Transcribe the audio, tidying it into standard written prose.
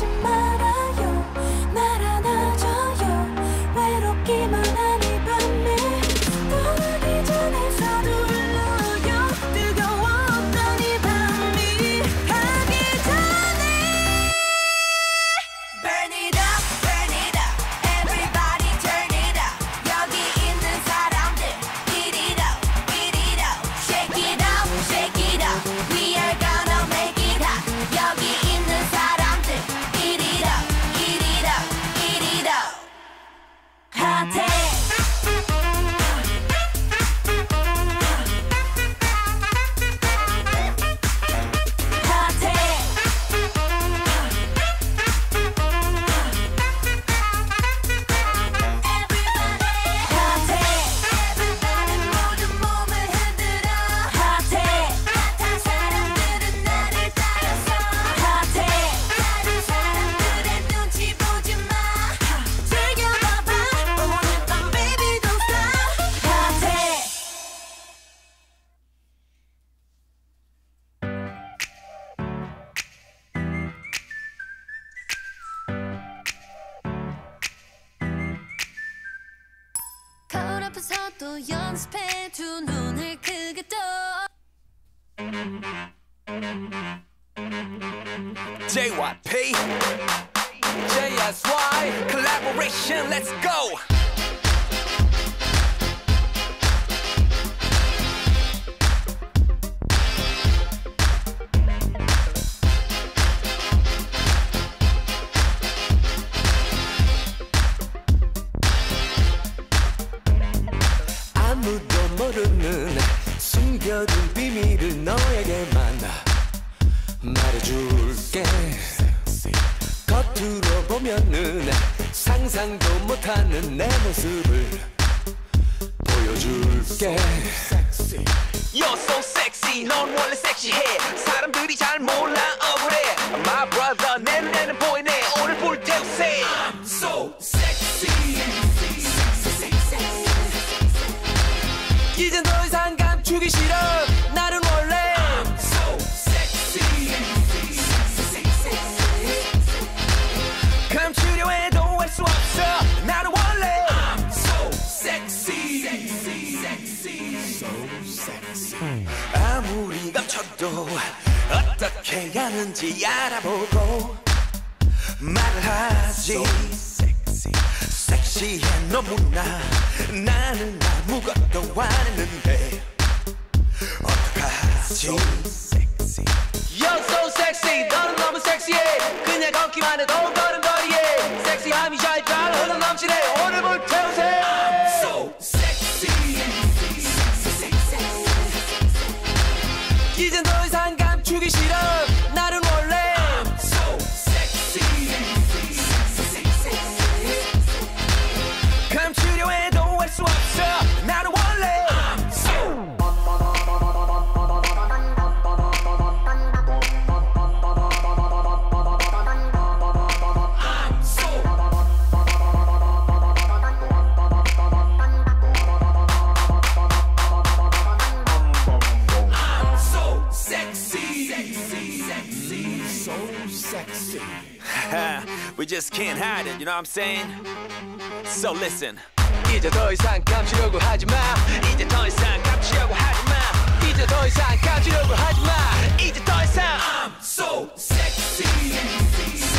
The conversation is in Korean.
하지 말아요. 날 안아줘요. 외롭기만 한 이 밤에 떠나기 전에 서둘러요. 뜨거웠던 이 밤이 가기 전에 Burn it up, burn it up. Everybody turn it up. 여기 있는 사람들 Beat it up, beat it up. Shake it up, shake it up. We are gonna make it hot. 여기 있는 사람들 Eat it up, eat it up, eat it up. 핫해. 거울 앞에서도 연습해 두 눈을 크게 떠 JYP, JSY, collaboration, let's go! 아무도 모르는 숨겨둔 비밀을 너에게만 말해줄게. 겉으로 보면은 상상도 못하는 내 모습을 보여줄게. You're so sexy, 넌 원래 섹시해. 사람들이 잘 몰라 억울해. My brother, 내 눈에는 보이네. 오늘 볼 때우세. I'm so sexy. 이젠 더 이상 감추기 싫어. 나는 원래 I'm so sexy. 감추려 해도 할 수 없어. 나는 원래 I'm so sexy. 아무리 감춰도 어떻게 하는지 알아보고 말을 하지. 섹시해 너무나. 나는 아무것도 안 했는데 어떡하지. You're so sexy, 너는 너무 섹시해. 그냥 걷기만 해도 걸음걸이에 섹시함이 잘 흘러 넘치네. 오늘 볼 태우세. I'm so sexy. 이젠 더 이상 감추기 싫어. 나는 원래 I'm so sexy. 감추려 해도 할 수 없어. 나는 원래 I'm so sexy. We just can't hide it, you know what I'm saying? So listen. 이제 더 이상 감추려고 하지 마. 이제 더 이상 감추려고 하지 마. 이제 더 이상 감추려고 하지 마. 이제 더 이상 I'm so sexy.